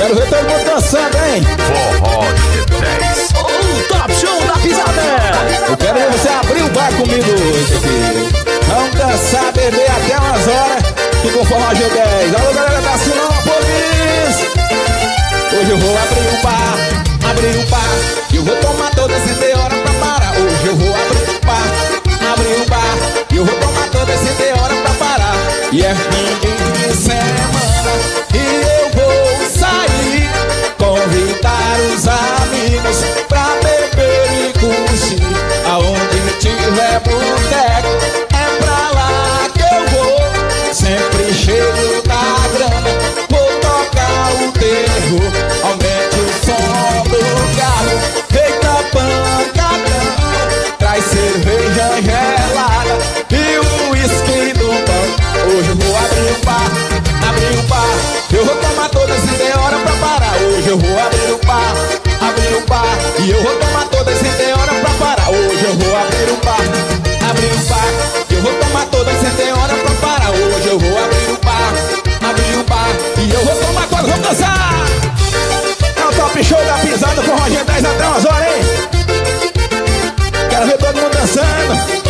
Quero ver todo mundo dançando, hein? Forró G10. O Top Show da Pisada. Eu quero ver você abrir o bar comigo hoje aqui. Vamos dançar, beber até umas horas e com Forró G10. Alô, galera da Sinópolis. Hoje eu vou abrir o bar. E eu vou tomar todas as 100 horas pra parar. Hoje eu vou abrir o bar. E eu vou tomar todas as 100 horas pra parar. E é fim de semana e eu vou sair, convidar os amigos pra beber e curtir. Aonde tiver boteco, é pra lá que eu vou. Sempre cheio da grana, vou tocar o terror. Aumente o som do carro, eita pancadão. Traz cerveja gelada e o uísque do pão. Hoje eu vou abrir o bar. Eu vou tomar todas as 100 horas pra parar. Hoje eu vou abrir o bar. E eu vou tomar todas as 100 horas pra parar. Hoje eu vou abrir o bar. Eu vou tomar todas as 100 horas pra parar. Hoje eu vou abrir o bar. E eu vou tomar todas, vamos dançar. É o Top Show da Pisada com Roger 10 até umas horas, hein? Quero ver todo mundo dançando.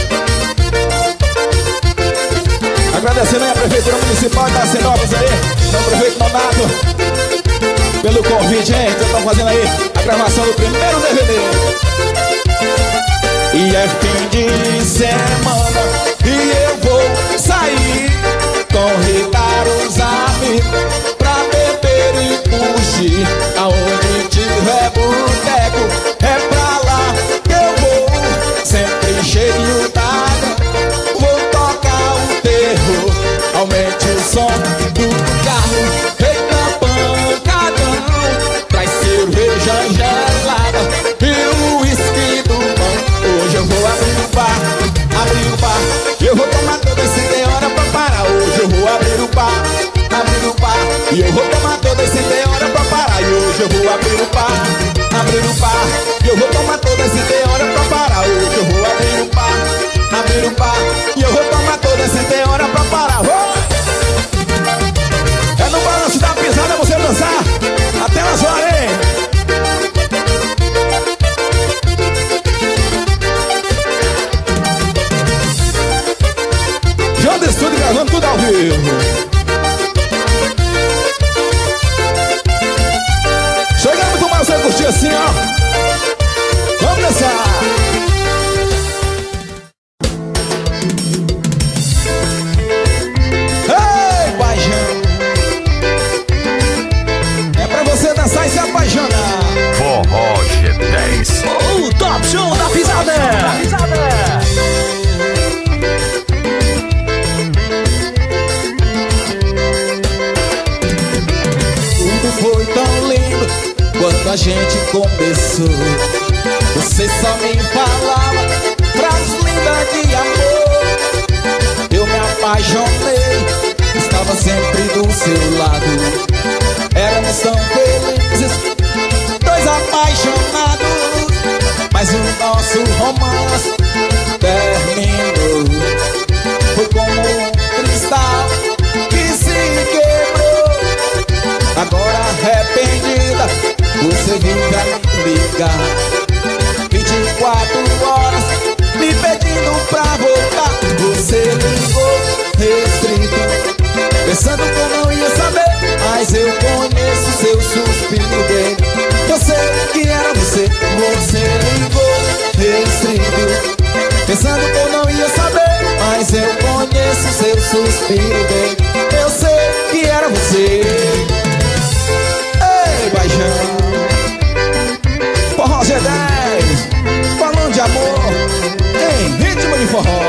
Agradecendo aí a Prefeitura Municipal da Sinópolis aí, o prefeito Nonato, pelo convite, hein? Vocês estão fazendo aí a gravação do primeiro DVD. E é fim de semana e eu vou sair, convidar os amigos pra beber e curtir. Aonde tiver boteco, é pra lá que eu vou. Sempre cheio d'água, vou tocar o terror. Aumente o som do carro, eita pancadão. Traz cerveja gelada e o uísque do pão. Hoje eu vou abrir o bar. Eu vou tomar todas as 100 horas pra parar. Hoje eu vou abrir o bar. E eu vou tomar todas as 100 horas pra parar. E hoje eu vou abrir o bar. E eu vou tomar todas as 100 horas pra parar. Hoje eu vou abrir o bar. E eu vou tomar todas as 100 horas pra parar. É no balanço da pisada você dançar até umas horas, hein? João do Estúdio gravando tudo ao vivo. Chega muito mais você curtir assim, ó. Vamos dançar. Ei, paixão. É pra você dançar e se apaixonar. Forró G10. O Top Show da Pisada. Tudo foi tão lindo quando a gente começou. Você só me falava frases lindas de amor. Eu me apaixonei, estava sempre do seu lado. Éramos tão felizes, dois apaixonados. Mas o nosso romance terminou. Foi como um cristal que se quebrou. Agora arrependida, você veio pra me ligar 24 horas me pedindo pra voltar. Você ligou restrito, pensando que eu não ia saber. Mas eu conheço seu suspiro, baby. Eu sei que era você. Você ligou restrito, pensando que eu não ia saber. Mas eu conheço seu suspiro, baby. Eu sei que era você. Ei, paixão. Forró G10, falando de amor em ritmo de forró.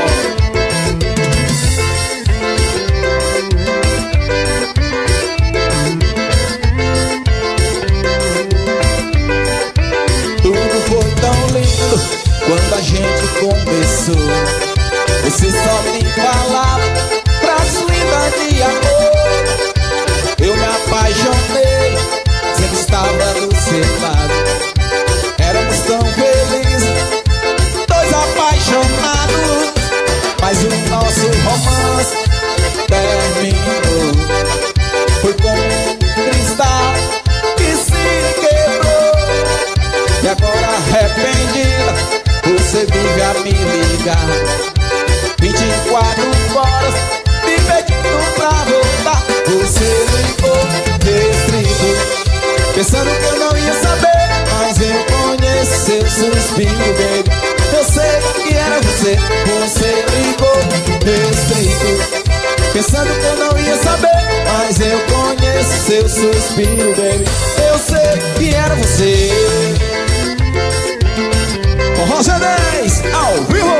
Tudo foi tão lindo quando a gente começou. Você só me falava frases lindas de meu suspiro, baby. Eu sei que era você. Forró G10 ao vivo.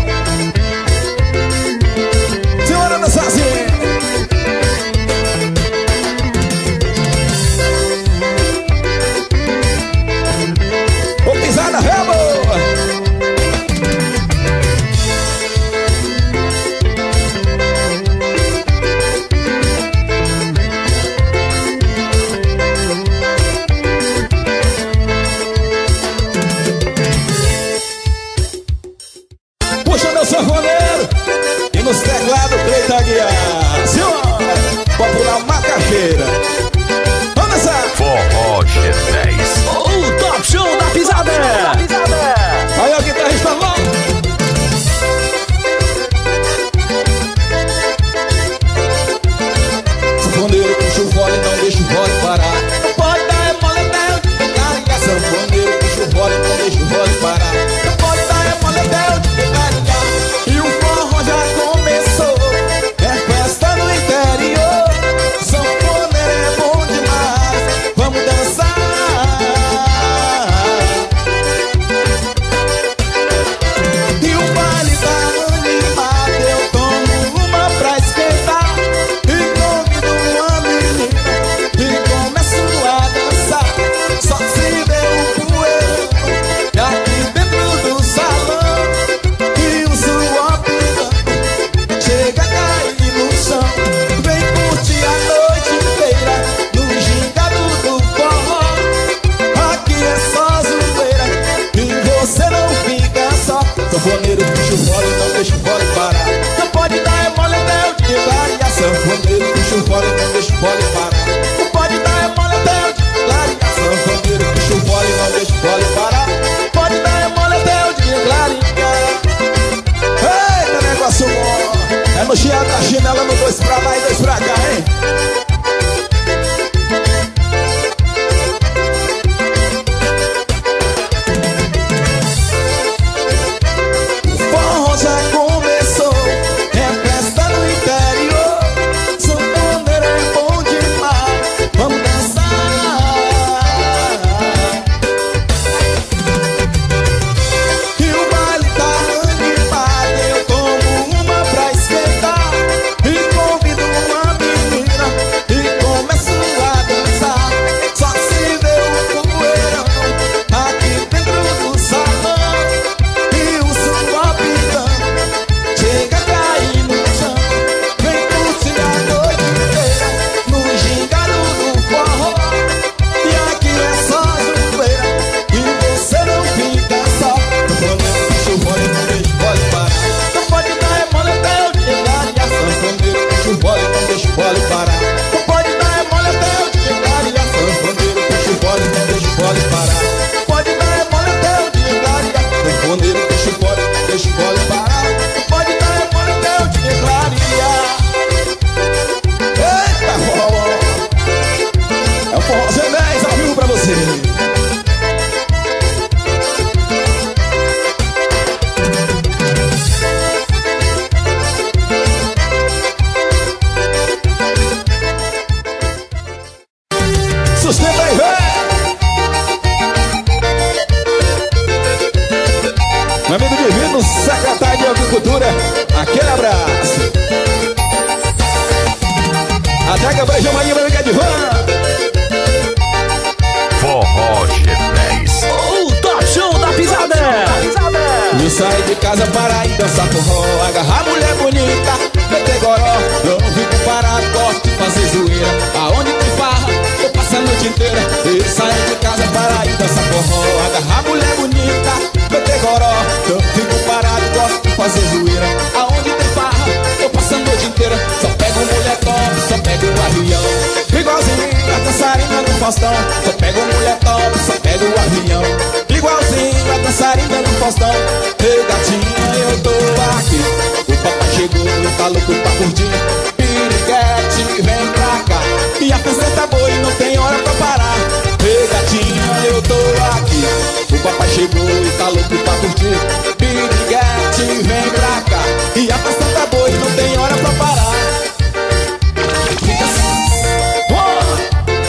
Senhora da Saci. Ô pisada rebo. Sanfoneiro e nos teclados Cleiton Aguiar. Senhora, popular macaxeira. Vamos dançar. Forró G10. O Top Show da Pisada. Aí o guitarrista louco. Sanfoneiro puxa o fole, não deixa o fole parar. Não pode dar moletel de carinha. Sanfoneiro puxa o fole, não deixa o fole parar. Não pode dar moletel de carinha. E o forró já começou, é festa no interior. Sanfoneiro é bom demais, vamos dançar. E o baile tá animado, eu tomo uma pra esquentar. E convido uma menina e começo a dançar. Só se vê o poeirão aqui dentro do salão. E o suor pingando chega a cair no chão. Vem curtir a noite inteira no gingado do forró. Aqui é só zoeira e você não fica só. Sanfoneiro puxa o fole, não deixa o fole parar. Não pode dar moletel de clarear. Sanfoneiro puxa o fole, não deixa o fole parar. Não pode dar moletel de clarear. Sanfoneiro puxa o fole, não deixa o fole parar. Pode dar moletel de clarear. Eita, negócio bom. É no chiado da chinela, no 2 pra lá e 2 pra cá, hein? O forró já começou, é festa no interior. Sanfoneiro é bom demais, vamos dançar. E o baile tá animado, eu tomo uma pra esquentar. E convido uma menina e começo a dançar. Só se vê o poeirão aqui dentro do salão. E o suor pingando chega a cair no chão. Vem curtir a noite inteira no gingado do forró. E aqui é só zoeira e você não fica só. Sanfoneiro puxa o fole, não deixa o fole parar. Não pode dar moletel de clarear. Sanfoneiro puxa o fole, não deixa o fole parar. Não pode dar moletel de clarear. Sanfoneiro puxa o fole, não deixa o fole parar. Não pode dar moletel de clarear. Sanfoneiro puxa o fole, não deixa o fole parar. Não pode dar moletel de clarear. Eita, forró! É o Forró G10 ao vivo pra você. Sustenta aí, velho! Meu amigo divino, secretário de Agricultura, aquele abraço. Até que eu chamo aí, meu amigo Edvan. Forró G10. O Top Show da Pisada. Eu saí de casa para ir dançar forró, agarrar mulher bonita, meter goró. Eu não fico parado, gosto de fazer zoeira. Aonde tem farra, eu passo a noite inteira. Eu saí de casa para ir dançar forró, agarrar mulher bonita, meter goró. Eu não fico parado, gosto de fazer zoeira. Aonde tem farra, eu passo a noite inteira. Só pego mulher top, só pego o avião. Igualzinho a dançarina do Faustão. Só pego mulher top, só pego o avião. Igualzinho a dançarina do Faustão. Ei, gatinha, eu tô aqui. O papai chegou, tá louco pra curtir. Piriguete, vem pra cá. E a festa tá boa e não tem hora pra parar. Ei, gatinha, eu tô aqui. O papai chegou e tá louco pra curtir. Piriguete, vem pra cá. E a festa tá boa e não tem hora pra parar.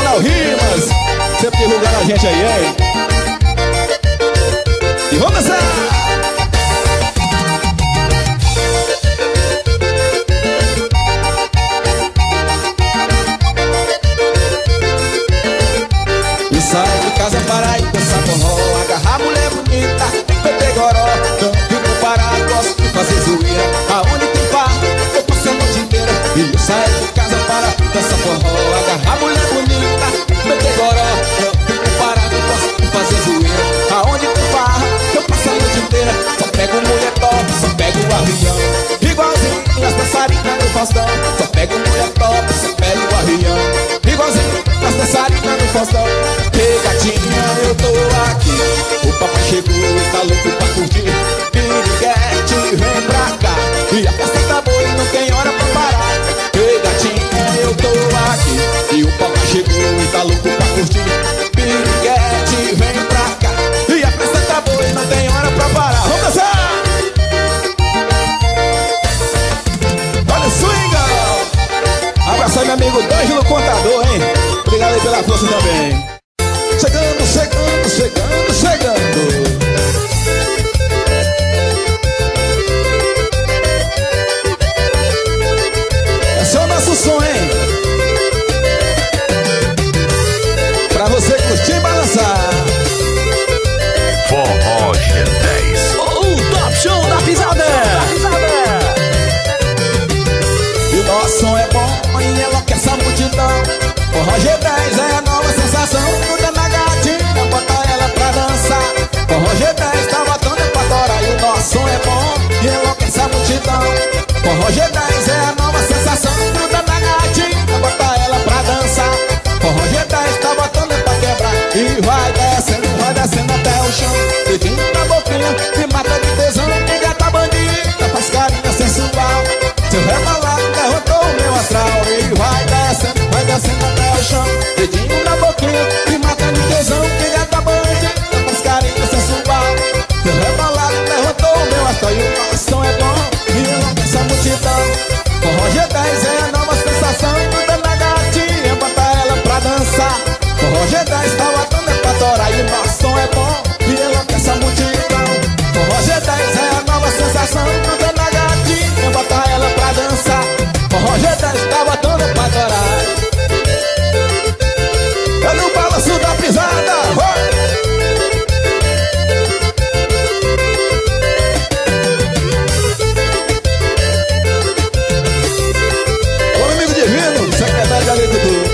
Léo Rimas, sempre divulgando a gente aí, hein? E vamos dançar! E sai de casa para ir dançar forró, agarrar mulher bonita, beber goró. Não fico parado, gosto de fazer zoeira. Aonde tem bar, eu passo a noite inteira. E eu saio de casa para ir dançar forró, agarrar mulher bonita, beber goró. Não fico parado, gosto de fazer zoeira. Aonde tem bar, eu passo a noite inteira. Só pego mulher top, só pego o avião, igualzinho as dançarinas do Faustão. Só pego mulher top, só pego o avião, igualzinho as dançarinas do Faustão. Ei, gatinha, eu tô aqui, o papai chegou e tá louco pra curtir. Piriguete, vem pra cá, e a festa tá boa e não tem hora pra parar. Ei, gatinha, eu tô aqui, e o papai chegou e tá louco pra curtir. Piriguete, vem pra cá, e a festa tá boa e não tem hora pra parar. Vamos dançar! Olha o swing! Abraço aí, meu amigo D'Angelo Contador, hein? Obrigado aí pela força também. Chegando, chegando, chegando, chegando. Esse é o nosso som, hein? Pra você curtir e balançar. Forró G10. O Top Show da Pisada. E o nosso som é bom e enlouquece a multidão. Forró G10 é a nova sensação. Muda na gatinha, bota ela pra dançar. Forró G10 tá botando pra torar. E o nosso som é bom e enlouquece a multidão. Forró G10 é a nova sensação. Muda na gatinha, bota ela pra dançar. Forró G10 tá botando pra quebrar. E vai descendo até o chão. Dedinho na boquinha, me mata de tesão. Que gata bandida, faz carinha sensual. Seu rebolado derrotou o meu astral. E vai descendo até o chão. Dedinho na boquinha, me mata de tesão. Que gata bandida, faz carinha sensual. Seu rebolado derrotou o meu astral. E o nosso som é bom e enlouquece a multidão. Forró G10 é a nova sensação. Muda na gatinha, bota ela pra dançar. Forró G10 tá botando pra torar. E o nosso som é bom e enlouquece a multidão. Forró G10 é a nova sensação. Muda na gatinha, bota ela pra dançar. Forró G10 tá botando pra torar. É no balanço da pisada. Ô amigo divino, secretário da agricultura.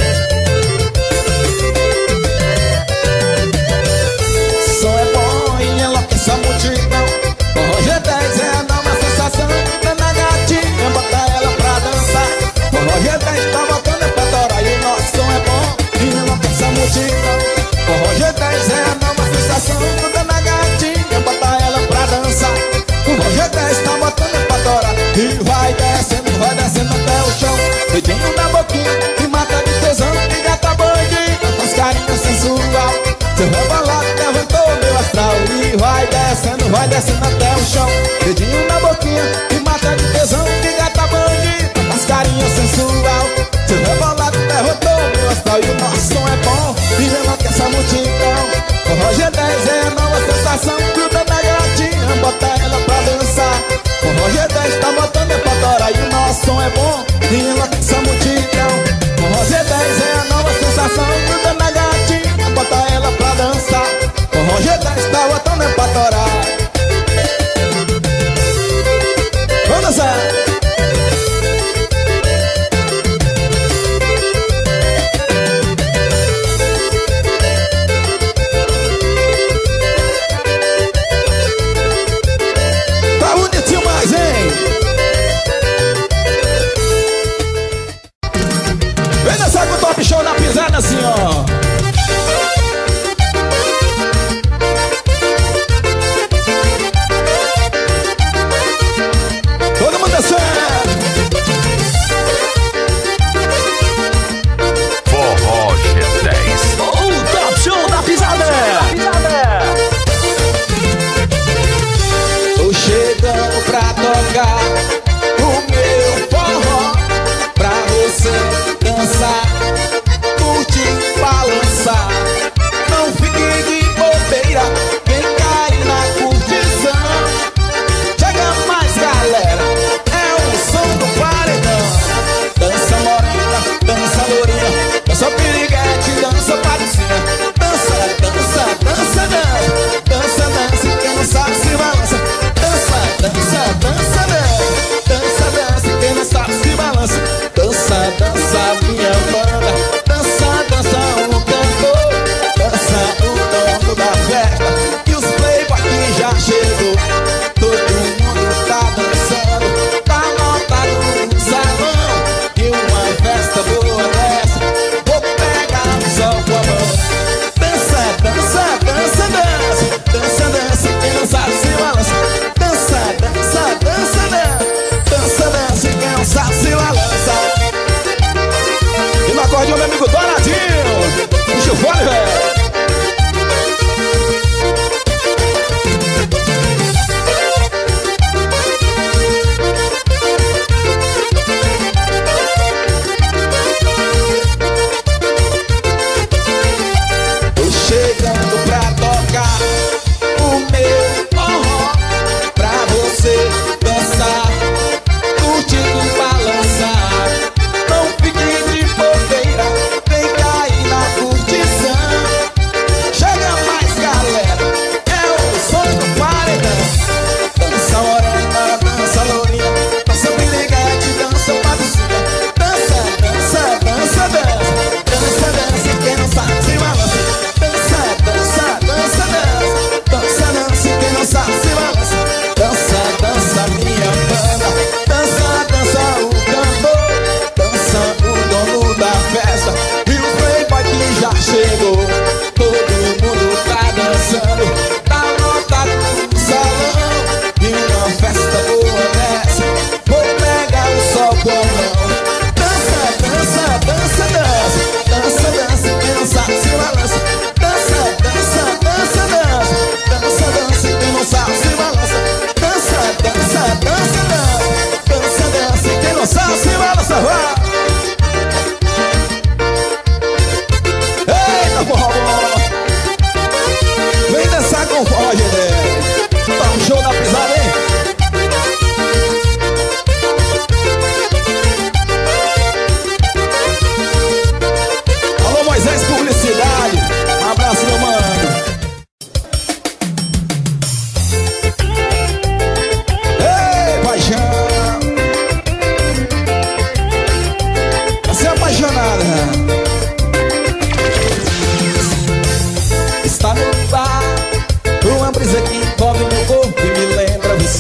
Som é bom e enlouquece a multidão. Forró G10 é a nova sensação. Muda na gatinha, bota ela pra dançar. Forró G10 tá botando pra torar. E o nosso som é bom e enlouquece a multidão. Forró G10 é a nova sensação. Muda na gatinha, bota ela pra dançar. Forró G10 tá botando pra torar. E vai descendo até o chão. Dedinho na boquinha, me mata de tesão. Que gata bandida, faz carinho sensual. Seu rebolado levantou meu astral. E vai descendo até o chão. Dedinho na boquinha, me mata de tesão. Que gata bandida, faz carinho sensual. Seu rebolado derrotou meu astral. E o nosso som é bom e enlouquece a multidão. Forró G10 é a nova sensação. Gruda na gatinha, bota ela pra dançar. Forró G10 tá botando pra torar. E o nosso som é bom e enlouquece a multidão. Forró G10 é a nova sensação. Gruda na gatinha, bota ela pra dançar. Forró G10 tá botando pra torar.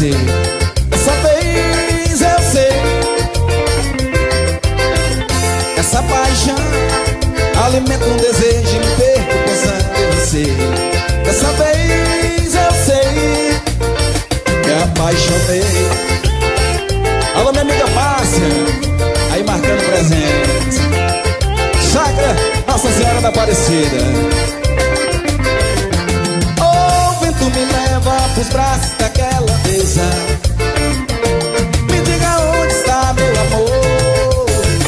você. Dessa vez eu sei. Essa paixão alimenta um desejo, me perco pensando em você. Dessa vez eu sei. Me apaixonei. Alô, minha amiga Márcia, aí marcando presente. Chácara Nossa Senhora da Aparecida. O vento me leva pros braços daquela mesa. Me diga onde está meu amor.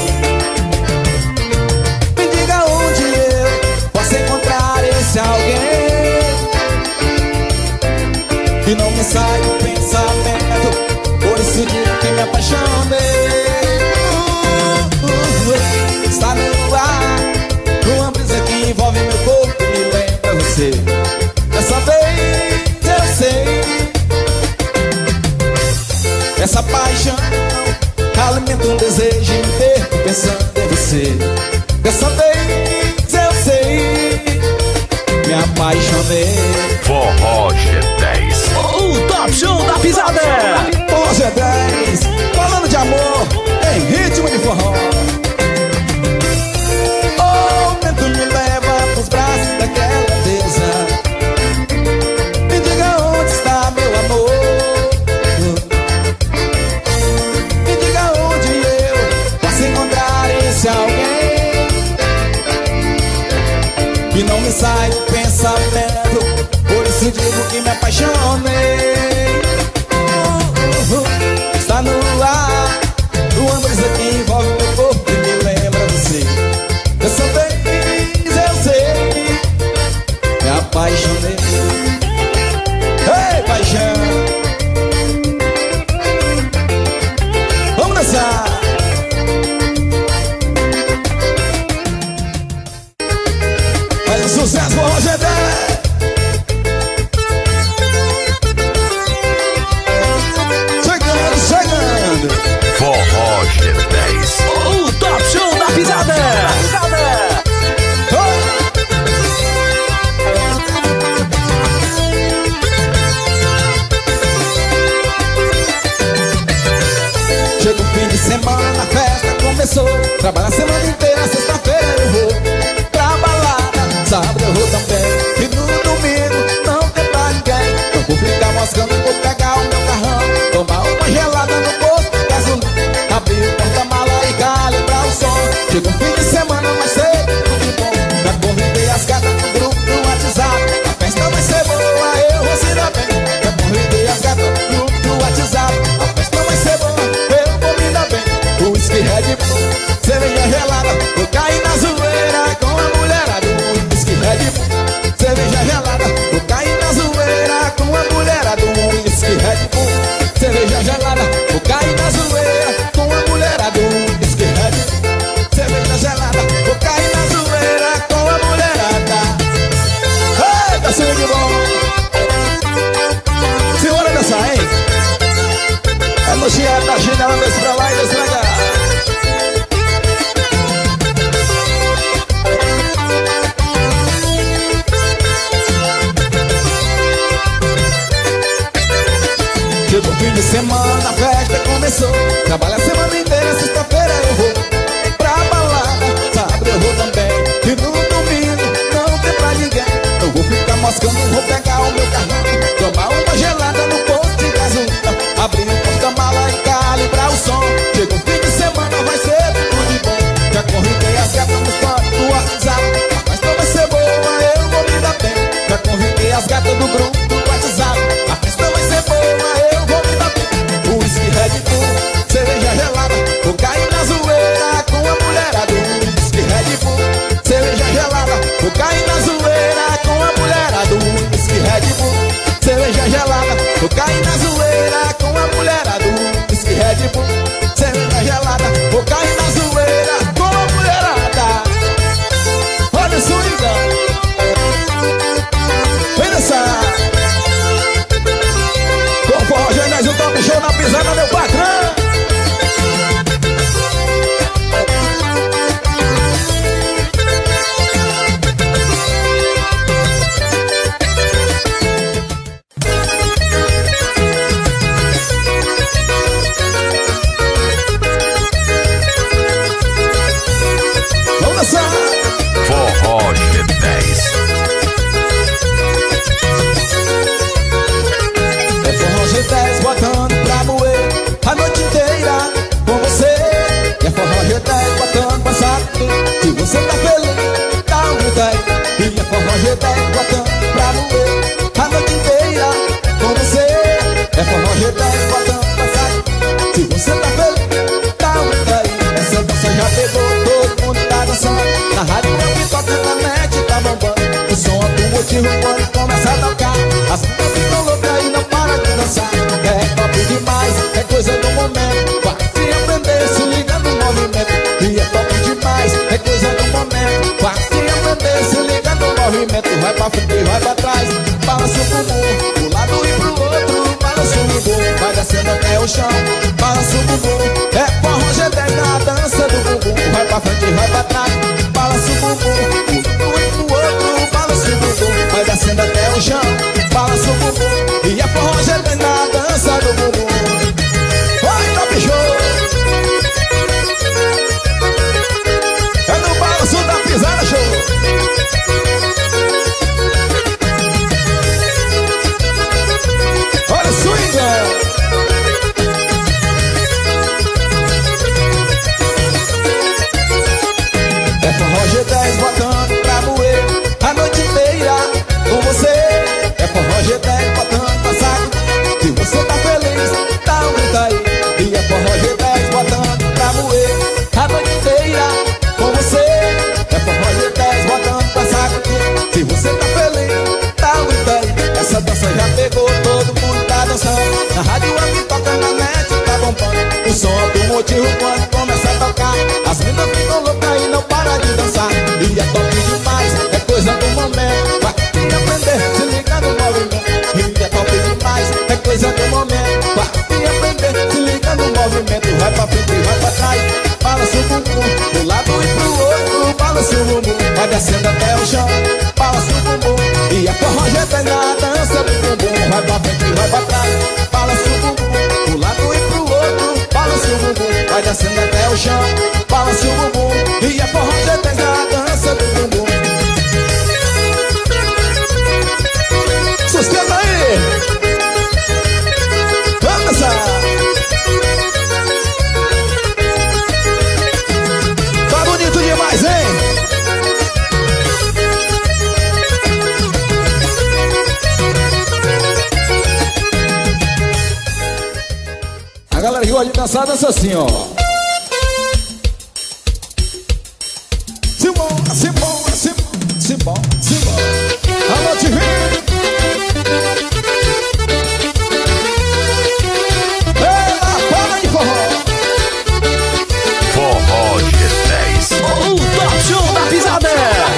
Me diga onde eu posso encontrar esse alguém. E não me sai do pensamento, por isso digo que me apaixonei. Está no ar, uma brisa que envolve meu corpo, me lembra você. Dessa vez eu sei. Essa paixão alimenta um desejo, me perco pensando em você. Dessa vez eu sei. Me apaixonei. Forró G10. O Top Show da Pisada. Forró G10, falando de amor em ritmo de forró. O vento me leva pros braços daquela deusa. Me diga onde está meu amor. Me diga onde eu posso encontrar esse alguém. E não me sai do pensamento, por isso digo que me apaixonei. Está no ar, uma brisa que envolve meu corpo e me lembra você. Dessa vez eu sei. Me apaixonei. Ei, paixão, vamos dançar. Faz um sucesso, Forró G10. Forró G10. O Top Show da Pisada. Chega o fim de semana, a festa começou. Trabalho a semana inteira, sexta-feira eu vou pra balada, sábado eu vou também. E no domingo não tem pra ninguém. Eu vou ficar moscando, vou pegar o meu carrão, tomar uma gelada no posto de gasolina, abrir o porta-mala e calibrar o som. Chega o fim de semana, vai ser tudo bom. Já convidei as gatas no grupo do WhatsApp. A festa vai ser boa, eu vou se dar bem. Já convidei as gatas no grupo do WhatsApp. A festa vai ser boa, eu vou me dar bem. O whisky Red Bull, cerveja gelada, vou cair na zoeira com a mulherada. O whisky Red Bull, cerveja gelada, vou cair na zoeira com a mulherada. O whisky Red Bull, cerveja gelada, vou cair na zoeira com a mulherada. O whisky Red Bull, cerveja gelada, vou cair na zoeira com a mulherada. Eita, sangue bom! Simbora dançar, hein? A nojinha da Gina, ela desce pra lá e desce pra cá. Chega o fim de semana, a festa começou. Trabalho a semana inteira, sexta-feira eu vou pra balada, sábado eu vou também. E no domingo não tem pra ninguém. Eu vou ficar moscando, vou pegar o meu carrão, tomar uma gelada no posto de gasolina, abrir o porta-mala e calibrar o som. Chega o fim de semana, vai ser tudo de bom. Já convidei as gatas no fone do WhatsApp. A festa vai ser boa, eu vou me dar bem. Já convidei as gatas do grupo do WhatsApp. A festa vai ser boa, eu vou me dar bem. O whisky Red Bull, cerveja gelada, vou cair na zoeira com a mulherada. O whisky Red Bull, cerveja gelada, vou cair na zoeira com a mulherada. O whisky Red Bull, cerveja gelada, vou cair na zoeira com a mulherada. O whisky Red Bull, cerveja gelada, vou cair na zoeira com a mulherada. Olha o swingão, vem dançar com o Forró G10, o Top Show na Pisada, meu patrão. aprender, se liga no movimento. Vai pra frente e vai pra trás, balança o bumbum pro lado e pro outro, balança o bumbum, vai descendo até o chão, balança o bumbum. É forró G10 na dança do bumbum. Vai pra frente e vai pra trás, balança o bumbum pro lado e pro outro, balança o bumbum, vai descendo até o chão, balança o bumbum. E é forró G10 na dança do bumbum. Vai, Top Show! É no balanço da pisada, show! Olha o swing! É forró G10 botando pra moer a noite inteira com você. É forró G10 botando pra saco. Se você tá feliz, dá um grito aí. E é forró G10 botando pra moer a noite inteira com você. É forró G10 botando pra saco. Se você tá feliz, dá um grito aí. Essa dança já pegou, todo mundo tá dançando. Na rádio aqui toca, na net tá bombando. O som do motivo quando começa a tocar, as meninas ficam loucas e não para de dançar. E é top demais, é coisa do momento. Vai aprender, se liga no movimento. E é top demais, é coisa do momento. Vai aprender, se liga no movimento. Vai pra frente e vai pra trás, balança o bumbum pro lado e pro outro, balança o bumbum, vai descendo até o chão, balança o bumbum. E a forró G10 na dança do bumbum. Vai pra frente e vai pra trás, balança o bumbum pro lado e pro outro, balança o bumbum, vai descendo até o chão, balança o bumbum. E a forró G10 na dança do bumbum. Sustenta aí! Vamos dançar! Tá bonito demais, hein? A galera que gosta de dançar, dança assim, ó. Simbora, simbora, simbora, simbora, simbora. Alô, Tivinho! Ela fala de forró. Forró G10. O Top Show da Pisada.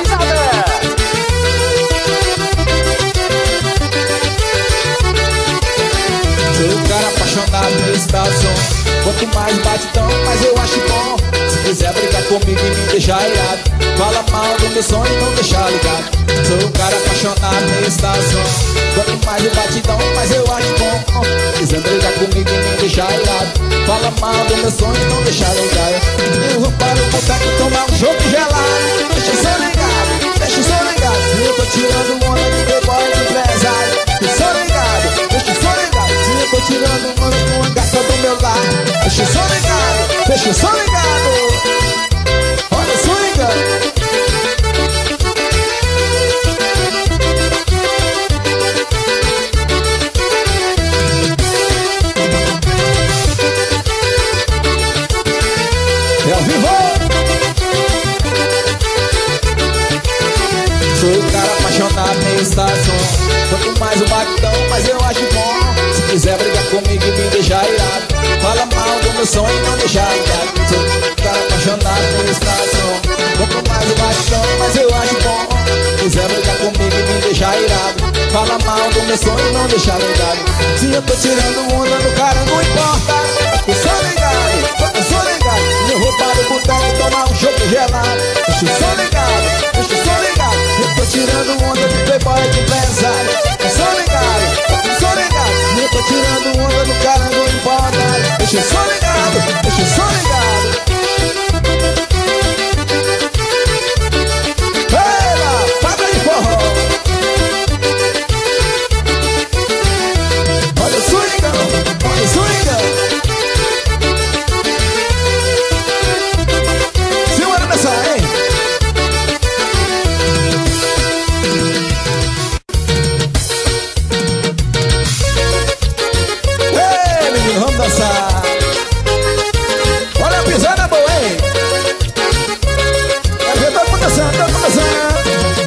Sou um cara apaixonado nesse estação. Quanto mais batidão, mais eu acho bom. Se quiser brigar comigo e me deixar irado, fala mal do meu sonho e não deixar ligado. Sou um cara apaixonado nesse estação. Quanto mais o batidão, mais eu acho bom. Se quiser brigar comigo e me deixar irado, fala mal do meu sonho e não deixar ligado. Eu vou para o boteco tomar um chopp gelado. Deixa eu ser ligado, deixa eu ser ligado. Eu tô tirando onda de playboy de empresário. Deixa eu ser ligado, deixa eu ser ligado. Eu tô tirando onda com a gata do meu lado. Deixa eu ser ligado, deixa eu ser ligado. Olha o swing. É ao vivo. Sou um cara apaixonado nesse estação. Quanto mais o batidão, mais eu acho bom. Se quiser brigar comigo e me deixar irado, fala mal do meu sonho e não deixar ligado. Sou um cara apaixonado nesse estação. Quanto mais o batidão, mais eu acho bom. Se quiser brigar comigo e me deixar irado, fala mal do meu sonho e não deixar ligado. Se eu tô tirando onda no cara, não importa. Eu sou ligado, eu sou ligado. Eu vou para o boteco tomar um chopp gelado. Deixa eu sou ligado, deixa eu sou ligado. Eu tô tirando onda de playboy de empresário. Eu sou ligado, eu sou ligado. Eu tô tirando onda no cara, não importa. Deixa eu sou ligado, deixa eu sou ligado. Ela, paga de forró. Olha o swing, olha o swing. Segura nessa, hein? Ei, menino, vamos dançar. Olha a pisada boa, hein? Vai ver, tô começando, tô começando.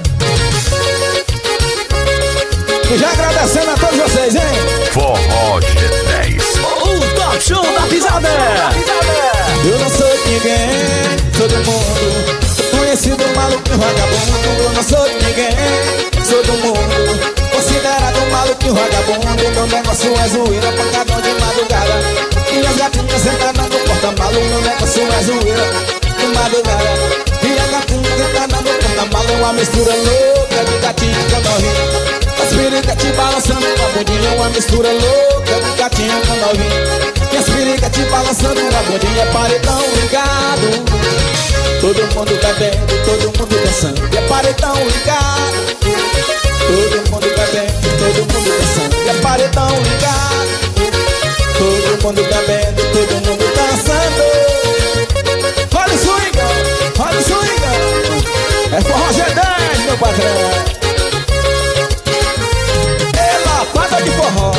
E já agradecendo a todos vocês, hein? Forró G10. O Top Show da Pisada. Eu não sou ninguém, todo mundo conhecido, maluquinho vagabundo, eu não sou de ninguém, sou do mundo. Considerado um maluquinho vagabundo, meu negócio é zoeira, pancadão de madrugada. E as gatinhas sentadas no porta-malas, meu negócio é zoeira, de madrugada. E as gatinhas sentadas no porta-malas, uma mistura louca de gatinho com novinha. As pericas te balançando com a bundinha, uma mistura louca de gatinho com novinha. E as pericas te balançando com a bundinha, paredão ligado. Todo mundo bebendo, todo mundo dançando, e é paredão ligado. Todo mundo bebendo, todo mundo dançando, e é paredão ligado. Todo mundo bebendo, todo mundo dançando. Olha o swingão, olha o swingão. É forró G10, meu patrão. É lapada de forró.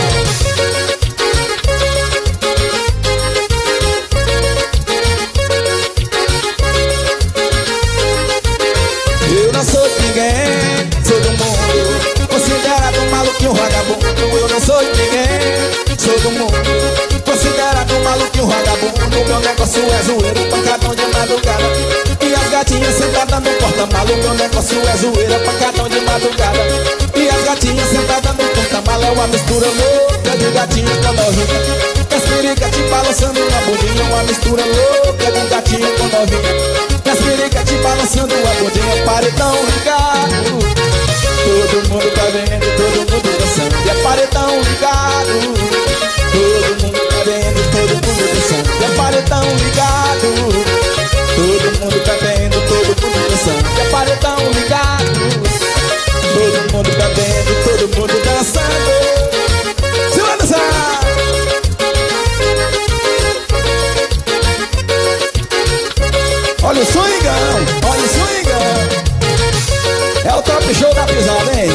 Eu não sou de ninguém, sou do mundo. Considerado um maluquinho vagabundo, eu não sou de ninguém, sou do mundo. Considerado um maluquinho vagabundo, meu negócio é zoeiro, pancadão de madrugada. E as gatinhas sentadas no porta-malas, meu negócio é zoeira, pancadão de madrugada. E as gatinhas sentadas no porta-malas, é uma mistura louca de gatinho com novinha. As pericas te balançando na bundinha, uma mistura louca de gatinho com novinha. As pericas te balançando a bundinha, paredão ligado. Todo mundo tá vendo, todo mundo dançando, e é paredão ligado. Todo mundo tá vendo, todo mundo dançando, e é paredão ligado. Todo mundo tá vendo, todo mundo dançando, e é paredão ligado. Todo mundo tá vendo, todo mundo dançando. Se vai dançar! Olha o swingão, olha o swingão. É o top show da pisada, hein?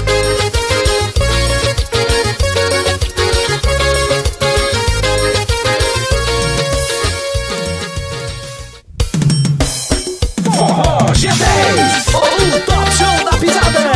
Forró G10, o top show da pisada.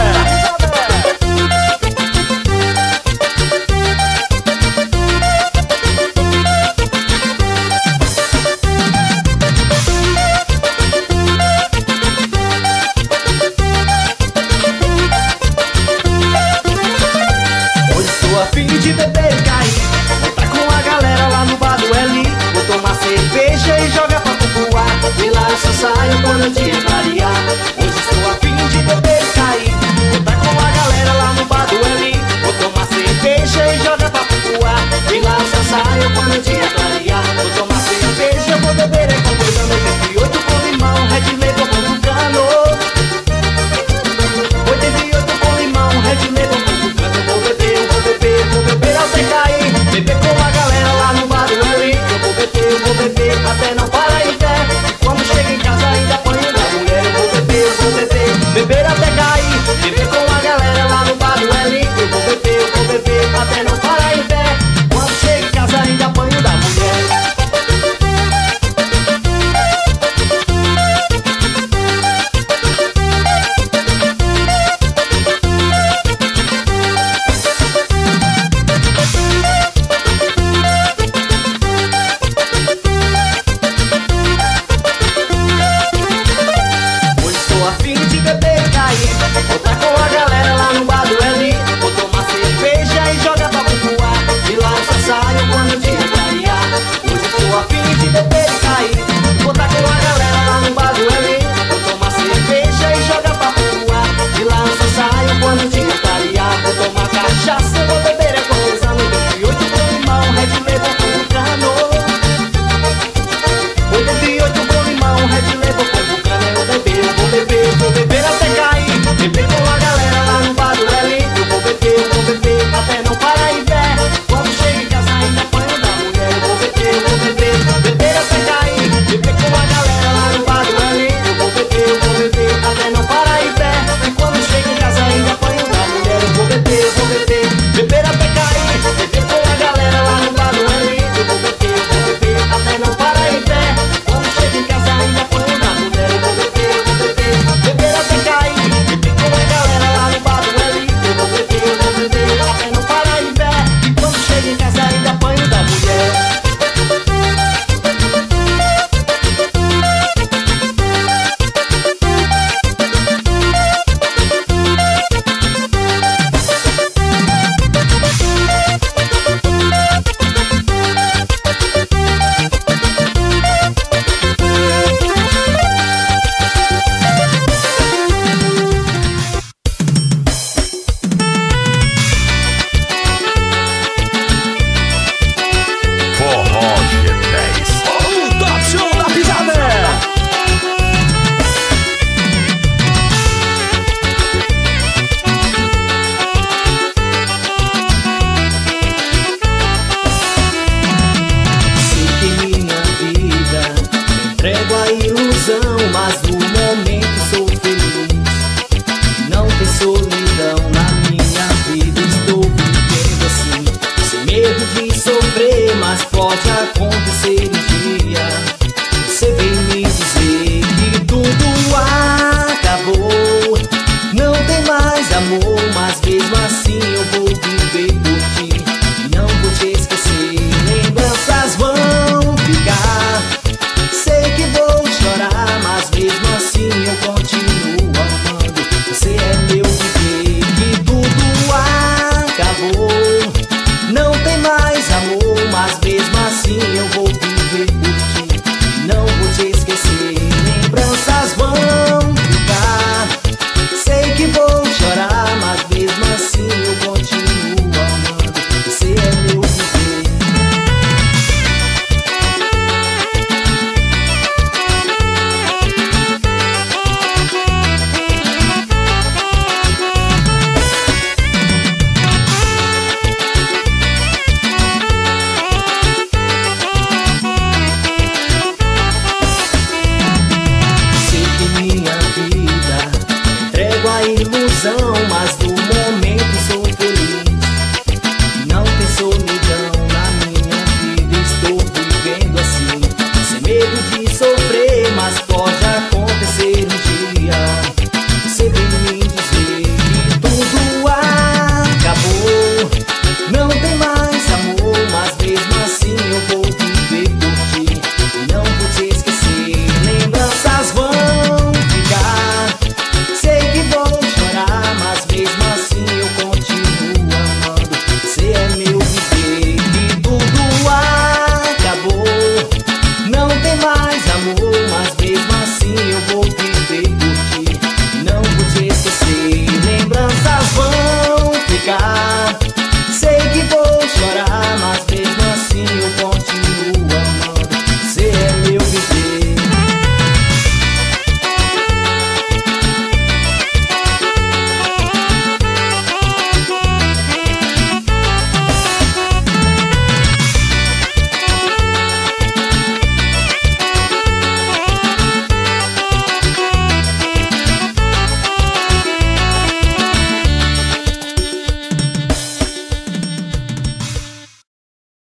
iludir.